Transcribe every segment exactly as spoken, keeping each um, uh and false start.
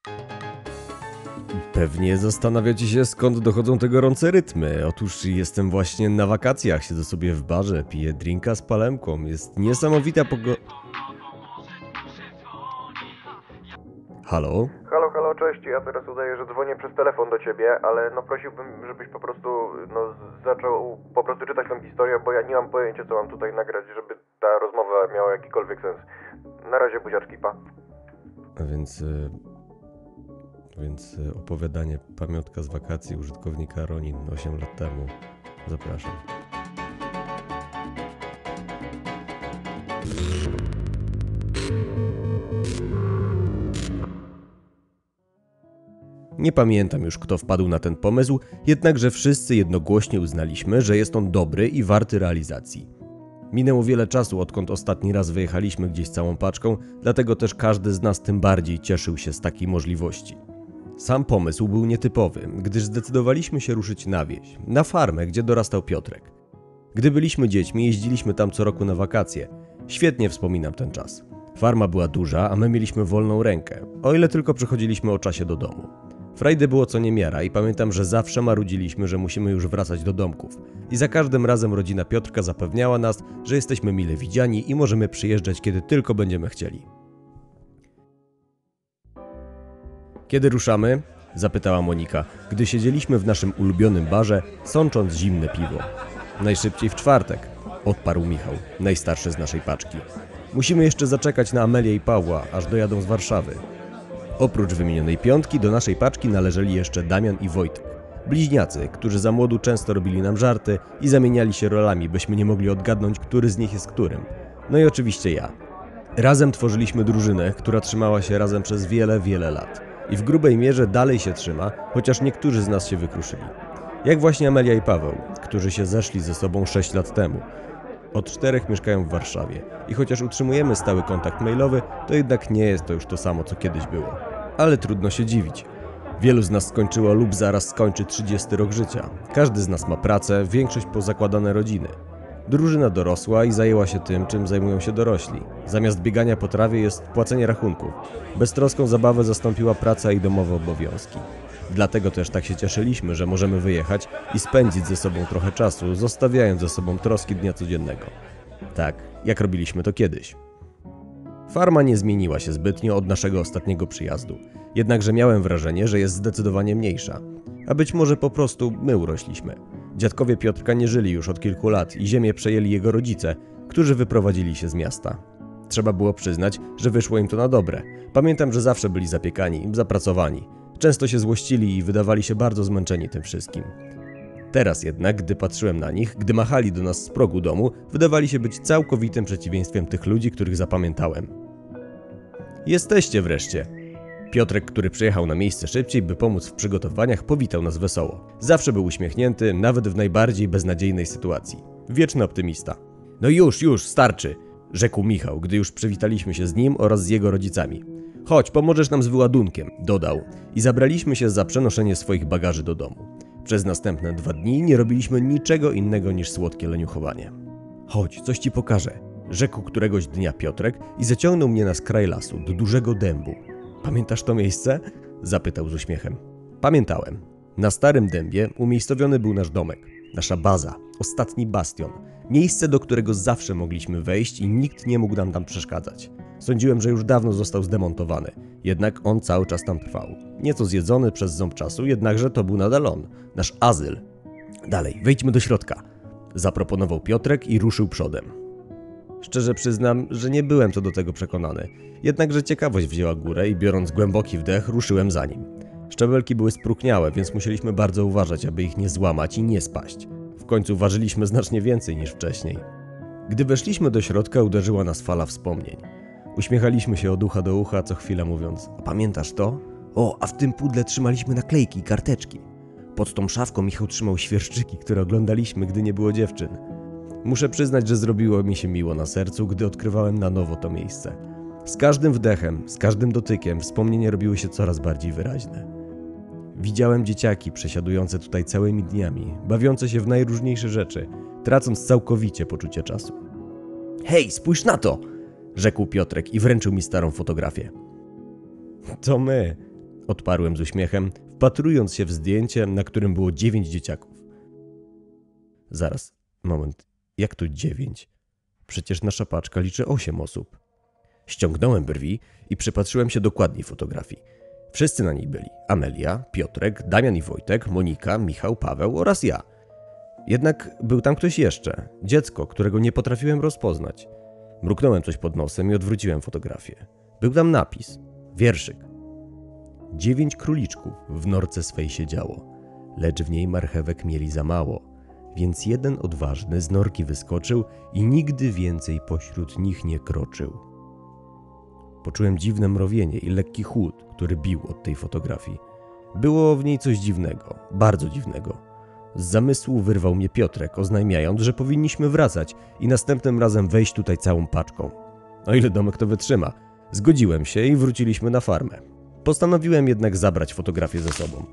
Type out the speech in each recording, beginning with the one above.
Pewnie zastanawiacie się, skąd dochodzą te gorące rytmy. Otóż jestem właśnie na wakacjach, siedzę sobie w barze, piję drinka z palemką. Jest niesamowita pogo... Halo? Halo, halo, cześć, ja teraz udaję, że dzwonię przez telefon do ciebie, ale no prosiłbym, żebyś po prostu, no zaczął po prostu czytać tą historię, bo ja nie mam pojęcia, co mam tutaj nagrać, żeby ta rozmowa miała jakikolwiek sens. Na razie, buziaczki, pa. A więc... y, Więc y, opowiadanie Pamiątka z wakacji użytkownika Ronin osiem lat temu. Zapraszam. Nie pamiętam już, kto wpadł na ten pomysł, jednakże wszyscy jednogłośnie uznaliśmy, że jest on dobry i warty realizacji. Minęło wiele czasu, odkąd ostatni raz wyjechaliśmy gdzieś całą paczką, dlatego też każdy z nas tym bardziej cieszył się z takiej możliwości. Sam pomysł był nietypowy, gdyż zdecydowaliśmy się ruszyć na wieś, na farmę, gdzie dorastał Piotrek. Gdy byliśmy dziećmi, jeździliśmy tam co roku na wakacje. Świetnie wspominam ten czas. Farma była duża, a my mieliśmy wolną rękę, o ile tylko przychodziliśmy o czasie do domu. Frajdy było co niemiara i pamiętam, że zawsze marudziliśmy, że musimy już wracać do domków. I za każdym razem rodzina Piotrka zapewniała nas, że jesteśmy mile widziani i możemy przyjeżdżać, kiedy tylko będziemy chcieli. Kiedy ruszamy? Zapytała Monika, gdy siedzieliśmy w naszym ulubionym barze, sącząc zimne piwo. Najszybciej w czwartek, odparł Michał, najstarszy z naszej paczki. Musimy jeszcze zaczekać na Amelię i Pawła, aż dojadą z Warszawy. Oprócz wymienionej piątki do naszej paczki należeli jeszcze Damian i Wojtek. Bliźniacy, którzy za młodu często robili nam żarty i zamieniali się rolami, byśmy nie mogli odgadnąć, który z nich jest którym. No i oczywiście ja. Razem tworzyliśmy drużynę, która trzymała się razem przez wiele, wiele lat. I w grubej mierze dalej się trzyma, chociaż niektórzy z nas się wykruszyli. Jak właśnie Amelia i Paweł, którzy się zeszli ze sobą sześć lat temu. Od czterech mieszkają w Warszawie i chociaż utrzymujemy stały kontakt mailowy, to jednak nie jest to już to samo, co kiedyś było. Ale trudno się dziwić. Wielu z nas skończyło lub zaraz skończy trzydziesty rok życia. Każdy z nas ma pracę, większość pozakładane rodziny. Drużyna dorosła i zajęła się tym, czym zajmują się dorośli. Zamiast biegania po trawie jest płacenie rachunków. Beztroską zabawę zastąpiła praca i domowe obowiązki. Dlatego też tak się cieszyliśmy, że możemy wyjechać i spędzić ze sobą trochę czasu, zostawiając ze sobą troski dnia codziennego. Tak, jak robiliśmy to kiedyś. Farma nie zmieniła się zbytnio od naszego ostatniego przyjazdu. Jednakże miałem wrażenie, że jest zdecydowanie mniejsza. A być może po prostu my urośliśmy. Dziadkowie Piotrka nie żyli już od kilku lat i ziemię przejęli jego rodzice, którzy wyprowadzili się z miasta. Trzeba było przyznać, że wyszło im to na dobre. Pamiętam, że zawsze byli zapiekani, zapracowani. Często się złościli i wydawali się bardzo zmęczeni tym wszystkim. Teraz jednak, gdy patrzyłem na nich, gdy machali do nas z progu domu, wydawali się być całkowitym przeciwieństwem tych ludzi, których zapamiętałem. Jesteście wreszcie! Piotrek, który przyjechał na miejsce szybciej, by pomóc w przygotowaniach, powitał nas wesoło. Zawsze był uśmiechnięty, nawet w najbardziej beznadziejnej sytuacji. Wieczny optymista. No już, już, starczy! Rzekł Michał, gdy już przywitaliśmy się z nim oraz z jego rodzicami. Chodź, pomożesz nam z wyładunkiem, dodał. I zabraliśmy się za przenoszenie swoich bagaży do domu. Przez następne dwa dni nie robiliśmy niczego innego niż słodkie leniuchowanie. Chodź, coś ci pokażę, rzekł któregoś dnia Piotrek i zaciągnął mnie na skraj lasu, do dużego dębu. Pamiętasz to miejsce? Zapytał z uśmiechem. Pamiętałem. Na starym dębie umiejscowiony był nasz domek, nasza baza, ostatni bastion. Miejsce, do którego zawsze mogliśmy wejść i nikt nie mógł nam tam przeszkadzać. Sądziłem, że już dawno został zdemontowany, jednak on cały czas tam trwał. Nieco zjedzony przez ząb czasu, jednakże to był nadal on, nasz azyl. Dalej, wejdźmy do środka, zaproponował Piotrek i ruszył przodem. Szczerze przyznam, że nie byłem co do tego przekonany, jednakże ciekawość wzięła górę i biorąc głęboki wdech, ruszyłem za nim. Szczebelki były spróchniałe, więc musieliśmy bardzo uważać, aby ich nie złamać i nie spaść. W końcu ważyliśmy znacznie więcej niż wcześniej. Gdy weszliśmy do środka, uderzyła nas fala wspomnień. Uśmiechaliśmy się od ucha do ucha, co chwilę mówiąc: a pamiętasz to? O, a w tym pudle trzymaliśmy naklejki i karteczki. Pod tą szafką Michał trzymał świerszczyki, które oglądaliśmy, gdy nie było dziewczyn. Muszę przyznać, że zrobiło mi się miło na sercu, gdy odkrywałem na nowo to miejsce. Z każdym wdechem, z każdym dotykiem wspomnienia robiły się coraz bardziej wyraźne. Widziałem dzieciaki przesiadujące tutaj całymi dniami, bawiące się w najróżniejsze rzeczy, tracąc całkowicie poczucie czasu. Hej, spójrz na to! Rzekł Piotrek i wręczył mi starą fotografię. To my, odparłem z uśmiechem, wpatrując się w zdjęcie, na którym było dziewięć dzieciaków. Zaraz, moment, jak to dziewięć? Przecież nasza paczka liczy osiem osób. Ściągnąłem brwi i przypatrzyłem się dokładniej fotografii. Wszyscy na niej byli. Amelia, Piotrek, Damian i Wojtek, Monika, Michał, Paweł oraz ja. Jednak był tam ktoś jeszcze. Dziecko, którego nie potrafiłem rozpoznać. Mruknąłem coś pod nosem i odwróciłem fotografię. Był tam napis. Wierszyk. Dziewięć króliczków w norce swej siedziało, lecz w niej marchewek mieli za mało. Więc jeden odważny z norki wyskoczył i nigdy więcej pośród nich nie kroczył. Poczułem dziwne mrowienie i lekki chłód, który bił od tej fotografii. Było w niej coś dziwnego, bardzo dziwnego. Z zamysłu wyrwał mnie Piotrek, oznajmiając, że powinniśmy wracać i następnym razem wejść tutaj całą paczką. O ile domek to wytrzyma. Zgodziłem się i wróciliśmy na farmę. Postanowiłem jednak zabrać fotografię ze sobą.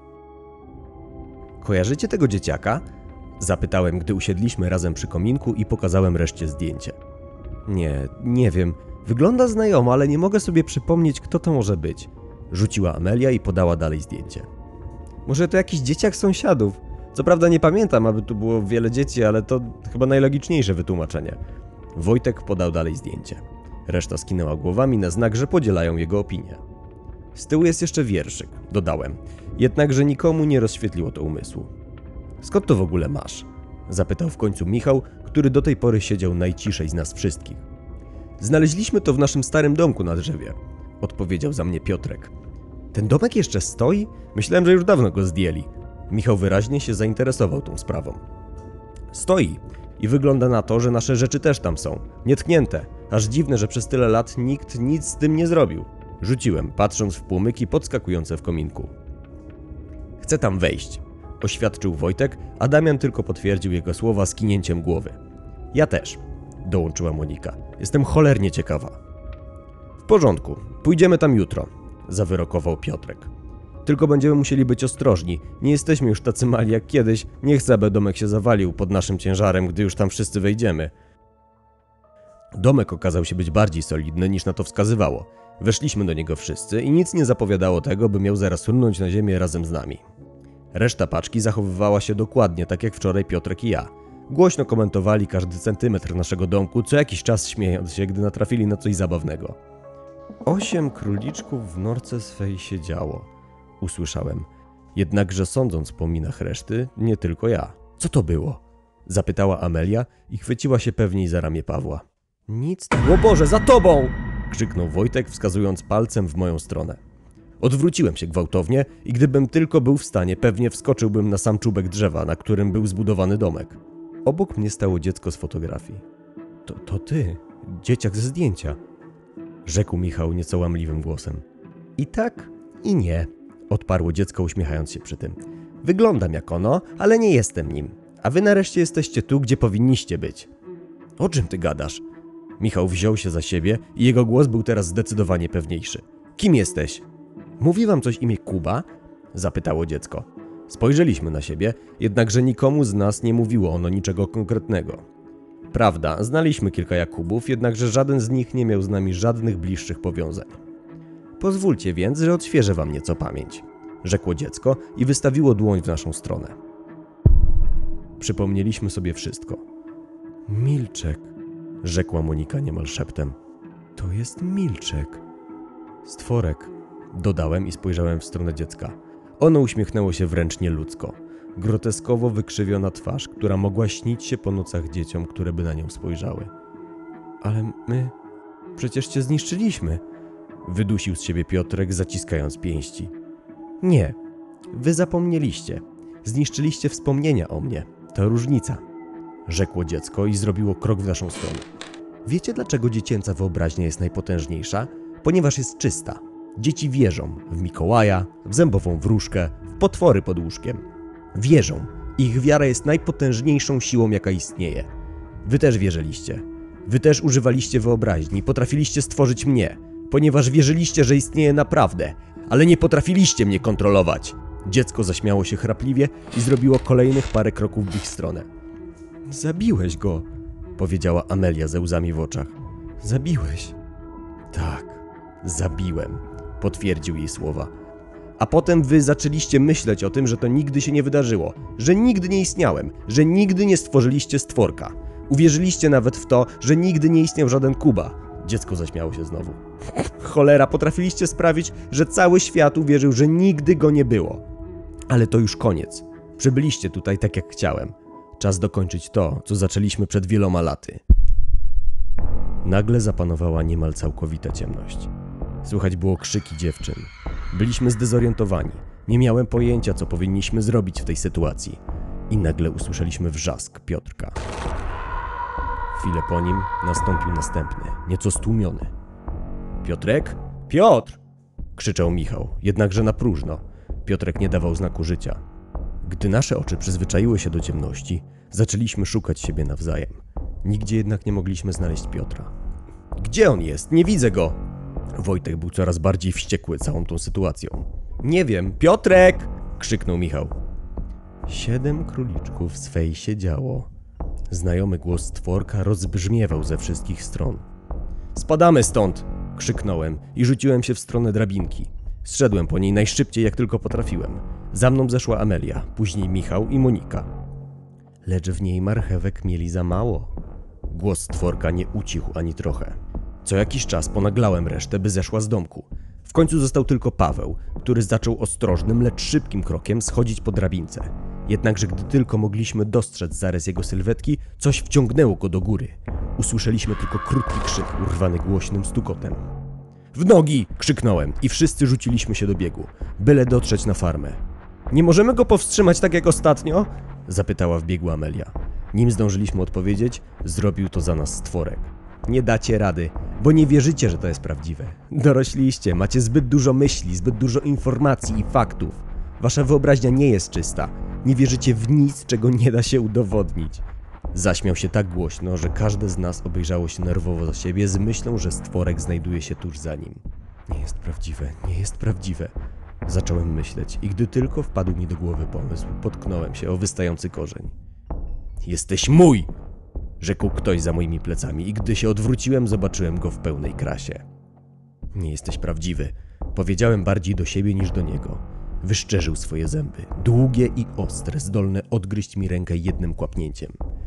Kojarzycie tego dzieciaka? Zapytałem, gdy usiedliśmy razem przy kominku i pokazałem reszcie zdjęcie. Nie, nie wiem. Wygląda znajomo, ale nie mogę sobie przypomnieć, kto to może być. Rzuciła Amelia i podała dalej zdjęcie. Może to jakiś dzieciak sąsiadów. Co prawda nie pamiętam, aby tu było wiele dzieci, ale to chyba najlogiczniejsze wytłumaczenie. Wojtek podał dalej zdjęcie. Reszta skinęła głowami na znak, że podzielają jego opinię. Z tyłu jest jeszcze wierszyk, dodałem. Jednakże nikomu nie rozświetliło to umysłu. Skąd to w ogóle masz? Zapytał w końcu Michał, który do tej pory siedział najciszej z nas wszystkich. Znaleźliśmy to w naszym starym domku na drzewie, odpowiedział za mnie Piotrek. Ten domek jeszcze stoi? Myślałem, że już dawno go zdjęli. Michał wyraźnie się zainteresował tą sprawą. Stoi i wygląda na to, że nasze rzeczy też tam są, nietknięte. Aż dziwne, że przez tyle lat nikt nic z tym nie zrobił. Rzuciłem, patrząc w płomyki podskakujące w kominku. Chcę tam wejść, oświadczył Wojtek, a Damian tylko potwierdził jego słowa skinięciem głowy. Ja też, dołączyła Monika. Jestem cholernie ciekawa. W porządku, pójdziemy tam jutro, zawyrokował Piotrek. Tylko będziemy musieli być ostrożni. Nie jesteśmy już tacy mali jak kiedyś. Nie chcę, aby domek się zawalił pod naszym ciężarem, gdy już tam wszyscy wejdziemy. Domek okazał się być bardziej solidny niż na to wskazywało. Weszliśmy do niego wszyscy i nic nie zapowiadało tego, by miał zaraz runąć na ziemię razem z nami. Reszta paczki zachowywała się dokładnie tak jak wczoraj Piotrek i ja. Głośno komentowali każdy centymetr naszego domku, co jakiś czas śmiejąc się, gdy natrafili na coś zabawnego. Osiem króliczków w norce swej siedziało, usłyszałem. Jednakże sądząc po minach reszty, nie tylko ja. Co to było? Zapytała Amelia i chwyciła się pewniej za ramię Pawła. Nic... O Boże, za tobą! Krzyknął Wojtek, wskazując palcem w moją stronę. Odwróciłem się gwałtownie i gdybym tylko był w stanie, pewnie wskoczyłbym na sam czubek drzewa, na którym był zbudowany domek. Obok mnie stało dziecko z fotografii. To, to ty, dzieciak ze zdjęcia, rzekł Michał nieco łamliwym głosem. I tak, i nie, odparło dziecko, uśmiechając się przy tym. Wyglądam jak ono, ale nie jestem nim. A wy nareszcie jesteście tu, gdzie powinniście być. O czym ty gadasz? Michał wziął się za siebie i jego głos był teraz zdecydowanie pewniejszy. Kim jesteś? Mówi wam coś imię Kuba? Zapytało dziecko. Spojrzeliśmy na siebie, jednakże nikomu z nas nie mówiło ono niczego konkretnego. Prawda, znaliśmy kilka Jakubów, jednakże żaden z nich nie miał z nami żadnych bliższych powiązań. Pozwólcie więc, że odświeżę wam nieco pamięć, rzekło dziecko i wystawiło dłoń w naszą stronę. Przypomnieliśmy sobie wszystko. Milczek, rzekła Monika niemal szeptem. To jest Milczek. Stworek, dodałem i spojrzałem w stronę dziecka. Ono uśmiechnęło się wręcz nieludzko. Groteskowo wykrzywiona twarz, która mogła śnić się po nocach dzieciom, które by na nią spojrzały. Ale my... przecież cię zniszczyliśmy, wydusił z siebie Piotrek, zaciskając pięści. Nie, wy zapomnieliście. Zniszczyliście wspomnienia o mnie. To różnica, rzekło dziecko i zrobiło krok w naszą stronę. Wiecie, dlaczego dziecięca wyobraźnia jest najpotężniejsza? Ponieważ jest czysta. Dzieci wierzą w Mikołaja, w zębową wróżkę, w potwory pod łóżkiem. Wierzą. Ich wiara jest najpotężniejszą siłą, jaka istnieje. Wy też wierzyliście. Wy też używaliście wyobraźni, potrafiliście stworzyć mnie, ponieważ wierzyliście, że istnieje naprawdę, ale nie potrafiliście mnie kontrolować. Dziecko zaśmiało się chrapliwie i zrobiło kolejnych parę kroków w ich stronę. Zabiłeś go, powiedziała Amelia ze łzami w oczach. Zabiłeś. Tak, zabiłem, potwierdził jej słowa. A potem wy zaczęliście myśleć o tym, że to nigdy się nie wydarzyło, że nigdy nie istniałem, że nigdy nie stworzyliście stworka. Uwierzyliście nawet w to, że nigdy nie istniał żaden Kuba. Dziecko zaśmiało się znowu. Cholera, potrafiliście sprawić, że cały świat uwierzył, że nigdy go nie było. Ale to już koniec. Przybyliście tutaj tak jak chciałem. Czas dokończyć to, co zaczęliśmy przed wieloma laty. Nagle zapanowała niemal całkowita ciemność. Słychać było krzyki dziewczyn. Byliśmy zdezorientowani. Nie miałem pojęcia, co powinniśmy zrobić w tej sytuacji. I nagle usłyszeliśmy wrzask Piotrka. Chwilę po nim nastąpił następny, nieco stłumiony. Piotrek? Piotr! Krzyczał Michał, jednakże na próżno. Piotrek nie dawał znaku życia. Gdy nasze oczy przyzwyczaiły się do ciemności, zaczęliśmy szukać siebie nawzajem. Nigdzie jednak nie mogliśmy znaleźć Piotra. Gdzie on jest? Nie widzę go! Wojtek był coraz bardziej wściekły całą tą sytuacją. Nie wiem, Piotrek! Krzyknął Michał. Siedem króliczków swej siedziało. Znajomy głos stworka rozbrzmiewał ze wszystkich stron. Spadamy stąd! Krzyknąłem i rzuciłem się w stronę drabinki. Zszedłem po niej najszybciej jak tylko potrafiłem. Za mną zeszła Amelia, później Michał i Monika. Lecz w niej marchewek mieli za mało. Głos stworka nie ucichł ani trochę. Co jakiś czas ponaglałem resztę, by zeszła z domku. W końcu został tylko Paweł, który zaczął ostrożnym, lecz szybkim krokiem schodzić po drabince. Jednakże gdy tylko mogliśmy dostrzec zarys jego sylwetki, coś wciągnęło go do góry. Usłyszeliśmy tylko krótki krzyk, urwany głośnym stukotem. W nogi! Krzyknąłem i wszyscy rzuciliśmy się do biegu, byle dotrzeć na farmę. Nie możemy go powstrzymać tak jak ostatnio? Zapytała wbiegła Amelia. Nim zdążyliśmy odpowiedzieć, zrobił to za nas stworek. Nie dacie rady, bo nie wierzycie, że to jest prawdziwe. Dorośliście, macie zbyt dużo myśli, zbyt dużo informacji i faktów. Wasza wyobraźnia nie jest czysta. Nie wierzycie w nic, czego nie da się udowodnić. Zaśmiał się tak głośno, że każde z nas obejrzało się nerwowo za siebie z myślą, że stworek znajduje się tuż za nim. Nie jest prawdziwe, nie jest prawdziwe. Zacząłem myśleć i gdy tylko wpadł mi do głowy pomysł, potknąłem się o wystający korzeń. Jesteś mój! Rzekł ktoś za moimi plecami i gdy się odwróciłem, zobaczyłem go w pełnej krasie. Nie jesteś prawdziwy, powiedziałem bardziej do siebie niż do niego. Wyszczerzył swoje zęby, długie i ostre, zdolne odgryźć mi rękę jednym kłapnięciem.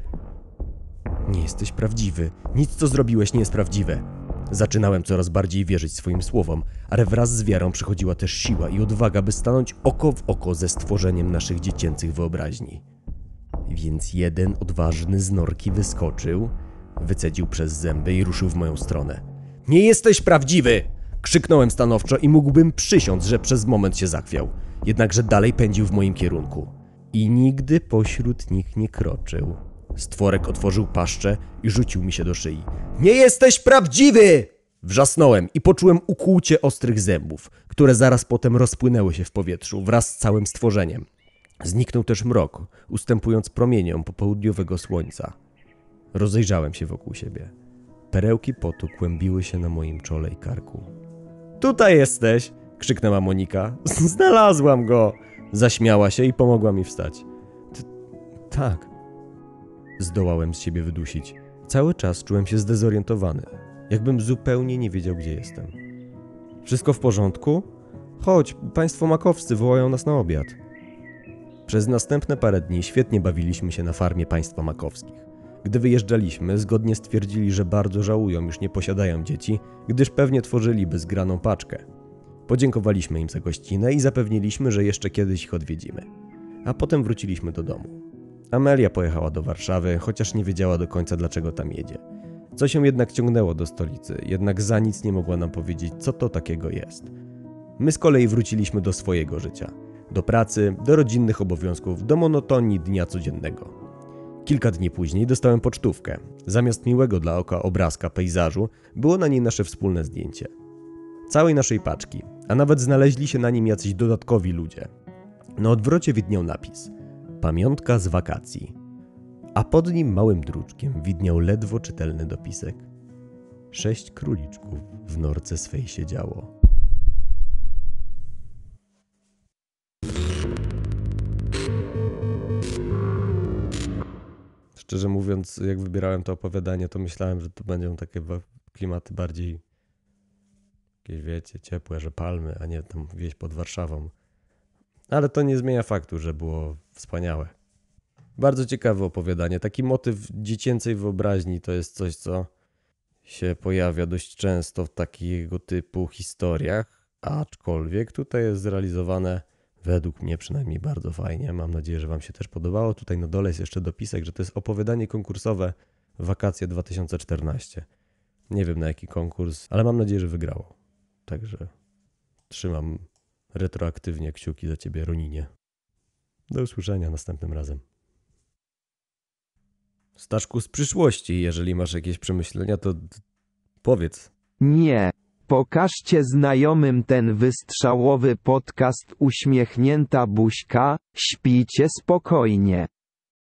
Nie jesteś prawdziwy, nic co zrobiłeś nie jest prawdziwe. Zaczynałem coraz bardziej wierzyć swoim słowom, ale wraz z wiarą przychodziła też siła i odwaga, by stanąć oko w oko ze stworzeniem naszych dziecięcych wyobraźni. Więc jeden odważny z norki wyskoczył, wycedził przez zęby i ruszył w moją stronę. Nie jesteś prawdziwy! Krzyknąłem stanowczo i mógłbym przysiąc, że przez moment się zachwiał. Jednakże dalej pędził w moim kierunku. I nigdy pośród nich nie kroczył. Stworek otworzył paszczę i rzucił mi się do szyi. Nie jesteś prawdziwy! Wrzasnąłem i poczułem ukłucie ostrych zębów, które zaraz potem rozpłynęły się w powietrzu wraz z całym stworzeniem. Zniknął też mrok, ustępując promieniom popołudniowego słońca. Rozejrzałem się wokół siebie. Perełki potu kłębiły się na moim czole i karku. Tutaj jesteś! Krzyknęła Monika. Znalazłam go! Zaśmiała się i pomogła mi wstać. Tak. Zdołałem z siebie wydusić. Cały czas czułem się zdezorientowany. Jakbym zupełnie nie wiedział, gdzie jestem. Wszystko w porządku? Chodź, państwo makowscy wołają nas na obiad. Przez następne parę dni świetnie bawiliśmy się na farmie państwa makowskich. Gdy wyjeżdżaliśmy, zgodnie stwierdzili, że bardzo żałują, już nie posiadają dzieci, gdyż pewnie tworzyliby zgraną paczkę. Podziękowaliśmy im za gościnę i zapewniliśmy, że jeszcze kiedyś ich odwiedzimy. A potem wróciliśmy do domu. Amelia pojechała do Warszawy, chociaż nie wiedziała do końca, dlaczego tam jedzie. Coś ją jednak ciągnęło do stolicy, jednak za nic nie mogła nam powiedzieć, co to takiego jest. My z kolei wróciliśmy do swojego życia. Do pracy, do rodzinnych obowiązków, do monotonii dnia codziennego. Kilka dni później dostałem pocztówkę. Zamiast miłego dla oka obrazka pejzażu, było na niej nasze wspólne zdjęcie. Całej naszej paczki, a nawet znaleźli się na nim jacyś dodatkowi ludzie. Na odwrocie widniał napis: Pamiątka z wakacji. A pod nim małym druczkiem widniał ledwo czytelny dopisek: Sześć króliczków w norce swej siedziało. Szczerze mówiąc, jak wybierałem to opowiadanie, to myślałem, że to będą takie klimaty bardziej Jakieś, wiecie, ciepłe, że palmy, a nie tam wieś pod Warszawą. Ale to nie zmienia faktu, że było wspaniałe. Bardzo ciekawe opowiadanie. Taki motyw dziecięcej wyobraźni to jest coś, co się pojawia dość często w takiego typu historiach, aczkolwiek tutaj jest zrealizowane według mnie przynajmniej bardzo fajnie. Mam nadzieję, że wam się też podobało. Tutaj na dole jest jeszcze dopisek, że to jest opowiadanie konkursowe Wakacje dwa tysiące czternaście. Nie wiem na jaki konkurs, ale mam nadzieję, że wygrało. Także trzymam retroaktywnie kciuki za ciebie, Roninie. Do usłyszenia następnym razem. Staszku, z przyszłości, jeżeli masz jakieś przemyślenia, to d- powiedz. Nie. Pokażcie znajomym ten wystrzałowy podcast Uśmiechnięta buźka, śpijcie spokojnie.